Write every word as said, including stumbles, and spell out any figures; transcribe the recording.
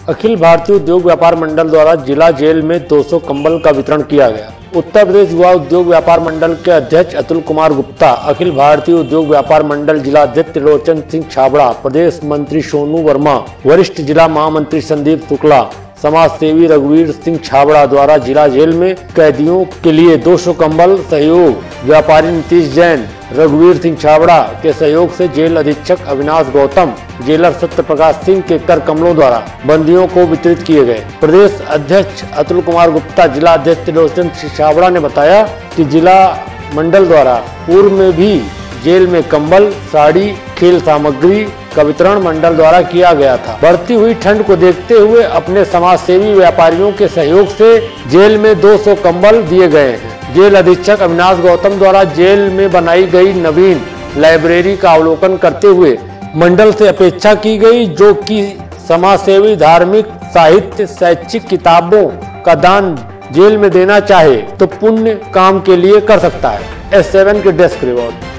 अखिल भारतीय उद्योग व्यापार मंडल द्वारा जिला जेल में दो सौ कंबल का वितरण किया गया। उत्तर प्रदेश युवा उद्योग व्यापार मंडल के अध्यक्ष अतुल कुमार गुप्ता, अखिल भारतीय उद्योग व्यापार मंडल जिलाध्यक्ष त्रिलोचन सिंह छाबड़ा, प्रदेश मंत्री सोनू वर्मा, वरिष्ठ जिला महामंत्री संदीप शुक्ला, समाज सेवी रघुवीर सिंह छाबड़ा द्वारा जिला जेल में कैदियों के लिए दो सौ कंबल सहयोग, व्यापारी नीतीश जैन, रघुवीर सिंह छाबड़ा के सहयोग से जेल अधीक्षक अविनाश गौतम, जेलर सत्य प्रकाश सिंह के कर कमलों द्वारा बंदियों को वितरित किए गए। प्रदेश अध्यक्ष अतुल कुमार गुप्ता, जिला अध्यक्ष त्रिलोचन सिंह छाबड़ा ने बताया कि जिला मंडल द्वारा पूर्व में भी जेल में कंबल, साड़ी, खेल सामग्री का वितरण मंडल द्वारा किया गया था। बढ़ती हुई ठंड को देखते हुए अपने समाज सेवी व्यापारियों के सहयोग से जेल में दो सौ कंबल दिए गए हैं। जेल अधीक्षक अविनाश गौतम द्वारा जेल में बनाई गई नवीन लाइब्रेरी का अवलोकन करते हुए मंडल से अपेक्षा की गई जो कि समाज सेवी धार्मिक साहित्य शैक्षिक किताबों का दान जेल में देना चाहे तो पुण्य काम के लिए कर सकता है। एस सेवन के डेस्क रिपोर्ट।